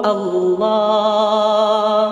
আল্লাহ।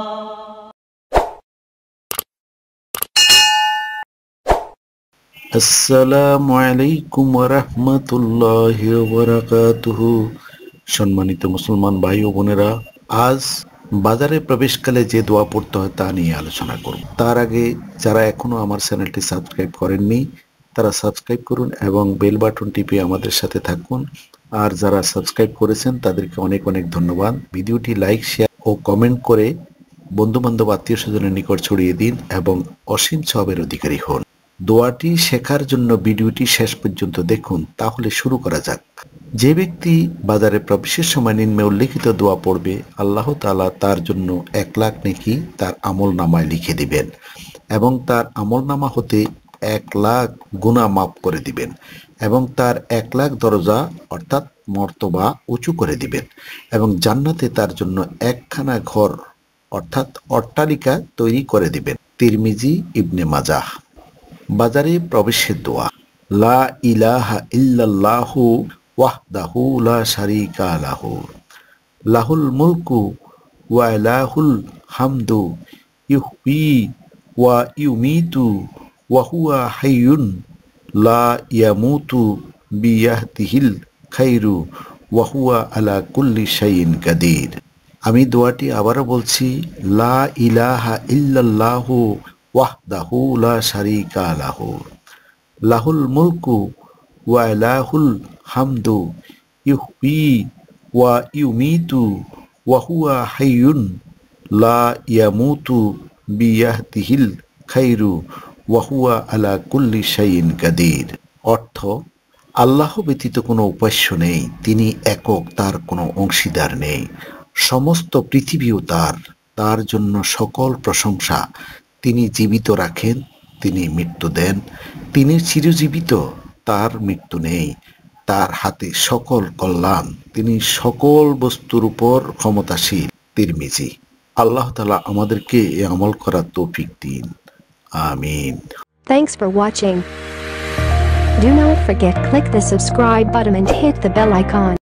আসসালামু আলাইকুম ওয়া রাহমাতুল্লাহি ওয়া বারাকাতুহু। সম্মানিত মুসলমান ভাই ও বোনেরা, আজ বাজারে প্রবেশকালে যে দোয়া পড়তে হয় তা নিয়ে আলোচনা করব। তার আগে যারা এখনো আমার চ্যানেলটি সাবস্ক্রাইব করেননি তারা সাবস্ক্রাইব করুন এবং বেল বাটন টিপে আমাদের সাথে থাকুন। আর যারা সাবস্ক্রাইব করেছেন তাদেরকে অনেক অনেক ধন্যবাদ। ভিডিওটি লাইক, শেয়ার ও কমেন্ট করে বন্ধু-বান্ধব, আত্মীয়-স্বজনের নিকট ছড়িয়ে দিন এবং অসীম সওয়াবের অধিকারী হন। দোয়াটি শেখার জন্য ভিডিওটি শেষ পর্যন্ত দেখুন। তাহলে শুরু করা যাক। যে ব্যক্তি বাজারে প্রবেশের সময় নিম্নে উল্লেখিত দোয়া পড়বে, আল্লাহ তাআলা তার জন্য 1,00,000 নেকি তার আমল নামায় লিখে দিবেন এবং তার আমল নামা হতে 1,00,000 গুনাহ মাফ করে দিবেন এবং তার 1,00,000 দরজা অর্থাৎ মর্তবা উঁচু করে দিবেন এবং জান্নাতে তার জন্য একখানা ঘর অর্থাৎ অট্টালিকা তৈরি করে দিবেন। তিরমিজি, ইবনে মাজাহ। বাজারে প্রবেশের দোয়া। লা ইলাহা ইল্লাল্লাহু ওয়াহদাহু লা শারীকা লাহু লাহুল মুলকু ওয়া লাহুল হামদু ইহয়ি ওয়া ইউমীতু ওয়া হুয়া হাইয়ুন লা ইয়ামুতু বিয়াদিহিল খায়রু ওয়া হুয়া আলা কুল্লি শাইইন কাদির। আমি দোয়াটি আবারও বলছি। লা ইলাহা ইল্লাল্লাহু ওয়াহদাহু লা শারীকা লাহু লাহুল মুলকু ওয়া লাহুল হামদু ইহয়ি ওয়া ইউমীতু ওয়া হুয়া হাইয়ুন লা ইয়ামুতু বিয়াদিহিল খায়রু ওয়া হুয়া আলা কুল্লি শাইইন কাদির। অর্থ, আল্লাহ ব্যতীত কোনো উপাস্য নেই, তিনি একক, তার কোনো অংশীদার নেই। সমস্ত পৃথিবীও তার জন্য সকল প্রশংসা। তিনি জীবিত রাখেন, তিনি মৃত্যু দেন, তিনি চিরজীবিত, তার মৃত্যু নেই, তার হাতে সকল কল্যাণ, তিনি সকল বস্তুর উপর ক্ষমতাশীল। তিরমিজি। আল্লাহ তাআলা আমাদেরকে এ আমল করার তৌফিক দিন। আমিন। Thanks for watching. Do not forget click the subscribe button and hit the bell icon.